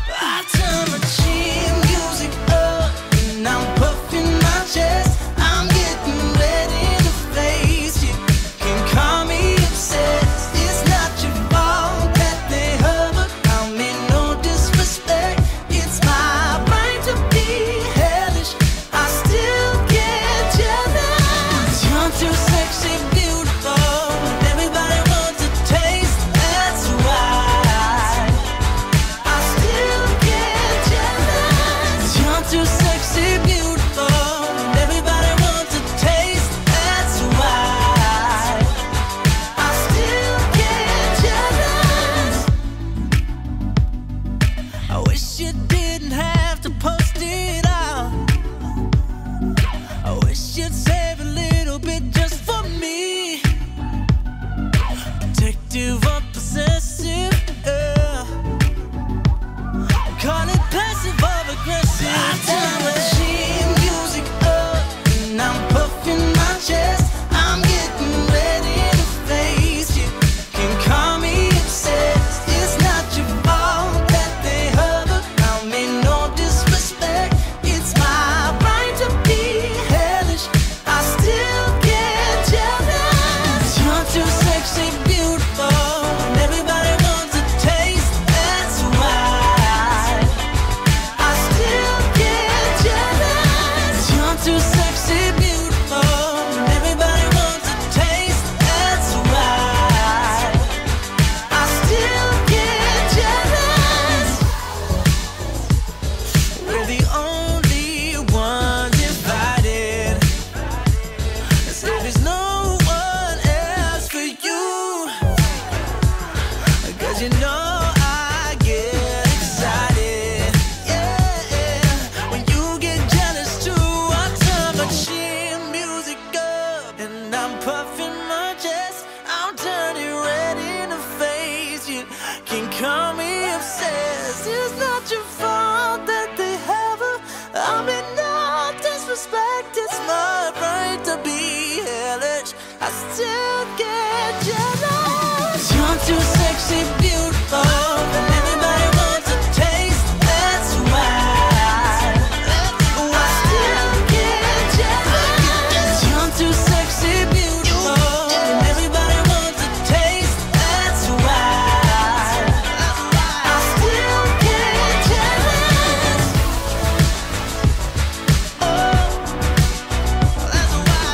I turn my chin music up and I'm puffing my chest. I'm getting ready to face you. Can call me obsessed. It's not your fault that they hover. I mean no disrespect. It's my right to be hellish. I still get jealous. You're too sexy, beautiful. Everybody wants a taste. That's why I still get jealous. You're too sexy, beautiful. Everybody wants a taste. That's why I still get jealous. I wish you didn't have to post it out. I wish you'd save a little bit just for me. Protective or possessive, yeah. Call it passive or aggressive. I turn my chin music up and I'm puffing my chest. I'm getting ready to face you. Can call me obsessed. It's not your fault that they hover. I mean no disrespect. It's my right to be hellish. I still get jealous. You're too sexy, beautiful. Everybody wants a taste. That's why I still get jealous. You're too sexy, beautiful. Everybody wants a taste. That's why I still get jealous. We're the only ones invited. So there's no one else for you. 'Cause you know I get excited, yeah. When you get jealous too, I turn my chin music up and I'm puffing my chest. I'm turning ready to face you. Can call me obsessed. It's not your fault that they have her. I mean no disrespect. It's my right to be hellish. I still get jealous. You're too sexy, beautiful. Everybody wants a taste. That's why I still get jealous. You're too sexy, beautiful. Everybody wants a taste. That's why I still get jealous. Oh, that's why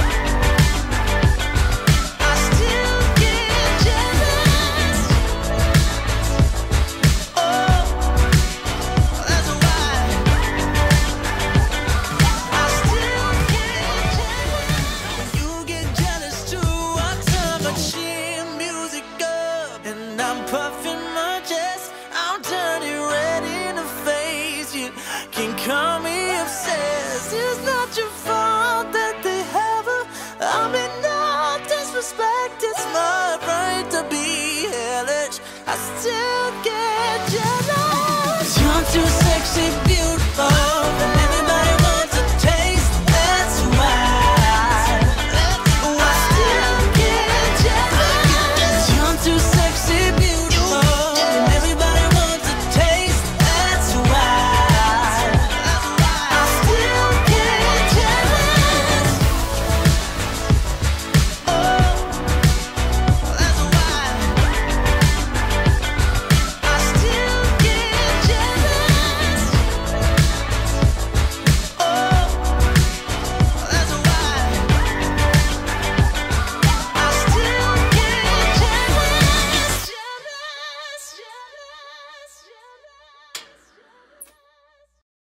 I still get jealous. Oh, that's why I still get jealous. When you get jealous too, I turn my chin music up and I'm puffing my chest. I'm turning ready to face you. Can call me obsessed. It's not your fault that they have her. I mean no disrespect. It's my right to be hellish. I still get jealous. You're too sexy,